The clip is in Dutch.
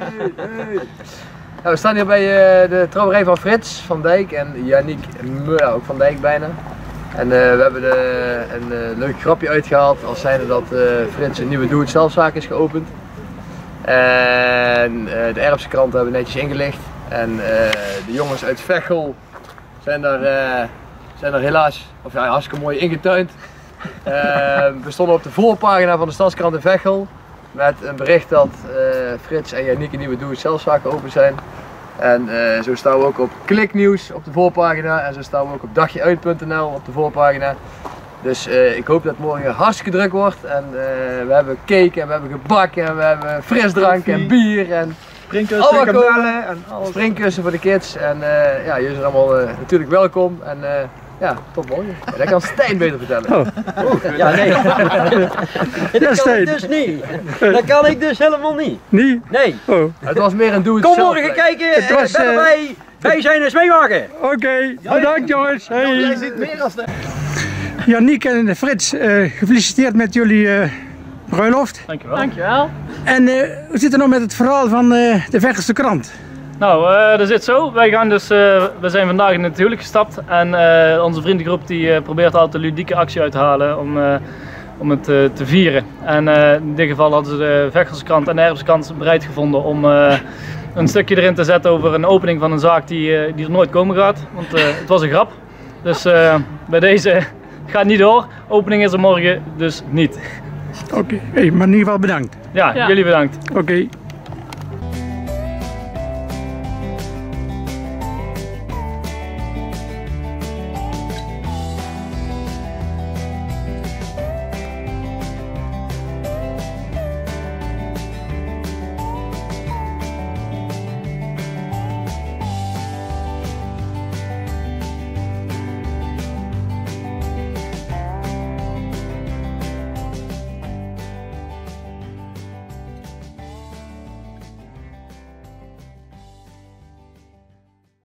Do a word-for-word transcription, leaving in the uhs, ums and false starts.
Nou, we staan hier bij uh, de trouwerij van Frits van Dijk en Yannick Muller, ook van Dijk bijna. En uh, we hebben de, een uh, leuk grapje uitgehaald als zijnde dat uh, Frits een nieuwe doe-het-zelfzaak is geopend. En uh, de Erpse krant hebben we netjes ingelicht. En uh, de jongens uit Veghel zijn daar, uh, zijn daar helaas of ja, hartstikke mooi ingetuind. Uh, we stonden op de voorpagina van de Stadskrant in Veghel met een bericht dat uh, Frits en Yannick een nieuwe doe-het-zelfzaak open zijn. En uh, zo staan we ook op Kliknieuws op de voorpagina en zo staan we ook op dagjeuit punt n l op de voorpagina. Dus uh, ik hoop dat het morgen hartstikke druk wordt en uh, we hebben cake en we hebben gebak en we hebben frisdrank en bier en springkussen, kabellen en alles. Springkussen voor de kids en uh, ja, jullie zijn allemaal uh, natuurlijk welkom en uh, ja, tot morgen. Ja, dat kan Stijn beter vertellen. Oh. Oh. Ja, nee. Dat kan ik dus niet. Dat kan ik dus helemaal niet. Niet? Nee. Oh. Het was meer een doe het Kom zelf morgen plek. kijken, Het was, uh, uh... wij, wij zijn eens meemaken. Oké, okay. Bedankt jongens. Hey. Jij ziet meer als de... Yannick en Frits, uh, gefeliciteerd met jullie uh, bruiloft. Dankjewel. Dankjewel. En uh, hoe zit het nou met het verhaal van uh, de Veghelse krant? Nou, uh, dat zit zo. Wij gaan dus, uh, we zijn vandaag in het huwelijk gestapt en uh, onze vriendengroep die uh, probeert altijd een ludieke actie uit te halen om, uh, om het uh, te vieren. En uh, in dit geval hadden ze de Veghelse krant en de Erpse krant bereid gevonden om uh, een stukje erin te zetten over een opening van een zaak die, uh, die er nooit komen gaat. Want uh, het was een grap. Dus uh, bij deze gaat niet door. Opening is er morgen dus niet. Oké, okay. Hey, maar in ieder geval bedankt. Ja, ja. Jullie bedankt. Oké. Okay.